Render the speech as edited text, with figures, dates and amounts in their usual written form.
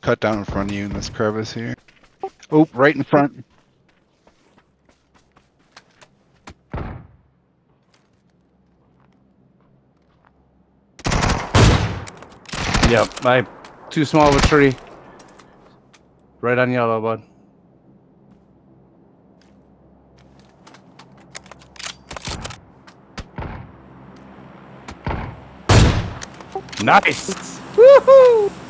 cut down in front of you in this crevice here. Oh, right in front. Yep, too small of a tree. Right on yellow, bud. Nice! Woohoo!